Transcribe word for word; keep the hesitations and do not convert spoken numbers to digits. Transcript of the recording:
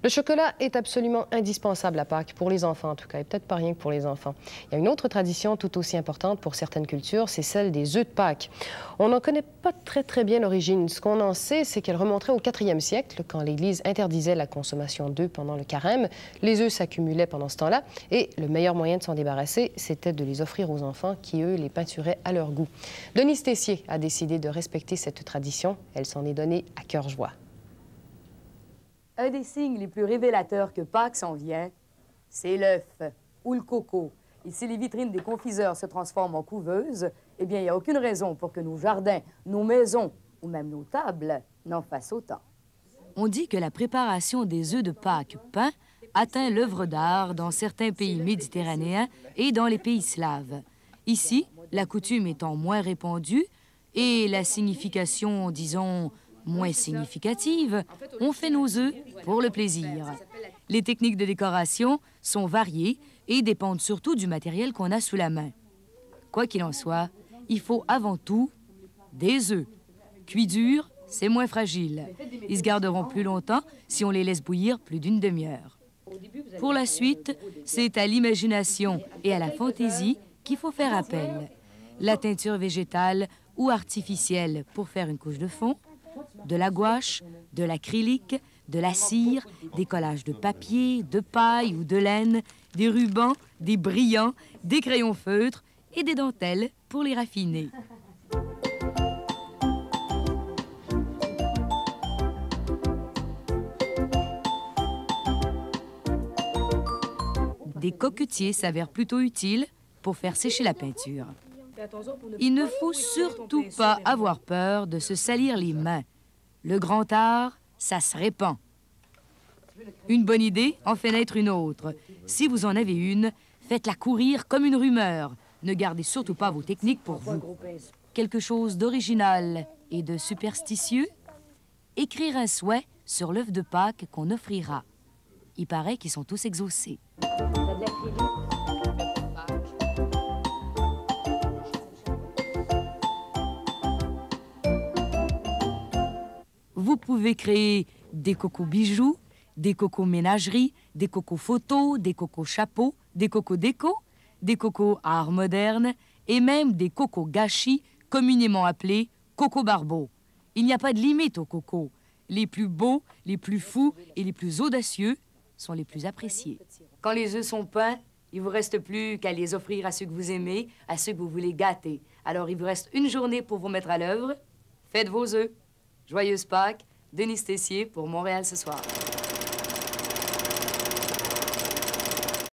Le chocolat est absolument indispensable à Pâques, pour les enfants en tout cas, et peut-être pas rien que pour les enfants. Il y a une autre tradition tout aussi importante pour certaines cultures, c'est celle des œufs de Pâques. On n'en connaît pas très très bien l'origine. Ce qu'on en sait, c'est qu'elle remonterait au quatrième siècle, quand l'Église interdisait la consommation d'œufs pendant le carême. Les œufs s'accumulaient pendant ce temps-là, et le meilleur moyen de s'en débarrasser, c'était de les offrir aux enfants qui, eux, les peinturaient à leur goût. Denise Tessier a décidé de respecter cette tradition. Elle s'en est donnée à cœur joie. Un des signes les plus révélateurs que Pâques s'en vient, c'est l'œuf ou le coco. Et si les vitrines des confiseurs se transforment en couveuses, eh bien, il n'y a aucune raison pour que nos jardins, nos maisons ou même nos tables n'en fassent autant. On dit que la préparation des œufs de Pâques peints atteint l'œuvre d'art dans certains pays méditerranéens et dans les pays slaves. Ici, la coutume étant moins répandue et la signification, disons, moins significative, on fait nos œufs pour le plaisir. Les techniques de décoration sont variées et dépendent surtout du matériel qu'on a sous la main. Quoi qu'il en soit, il faut avant tout des œufs. Cuits durs, c'est moins fragile. Ils se garderont plus longtemps si on les laisse bouillir plus d'une demi-heure. Pour la suite, c'est à l'imagination et à la fantaisie qu'il faut faire appel. La teinture végétale ou artificielle pour faire une couche de fond, de la gouache, de l'acrylique, de la cire, des collages de papier, de paille ou de laine, des rubans, des brillants, des crayons feutres et des dentelles pour les raffiner. Des coquetiers s'avèrent plutôt utiles pour faire sécher la peinture. Il ne faut surtout pas avoir peur de se salir les mains. Le grand art, ça se répand. Une bonne idée en fait naître une autre. Si vous en avez une, faites-la courir comme une rumeur. Ne gardez surtout pas vos techniques pour vous. Quelque chose d'original et de superstitieux? Écrire un souhait sur l'œuf de Pâques qu'on offrira. Il paraît qu'ils sont tous exaucés. Vous pouvez créer des cocos bijoux, des cocos ménagerie, des cocos photos, des cocos chapeaux, des cocos déco, des cocos art moderne et même des cocos gâchis, communément appelés cocos barbeaux. Il n'y a pas de limite aux cocos. Les plus beaux, les plus fous et les plus audacieux sont les plus appréciés. Quand les œufs sont peints, il ne vous reste plus qu'à les offrir à ceux que vous aimez, à ceux que vous voulez gâter. Alors, il vous reste une journée pour vous mettre à l'œuvre. Faites vos œufs. Joyeuse Pâques, Denise Tessier pour Montréal ce soir.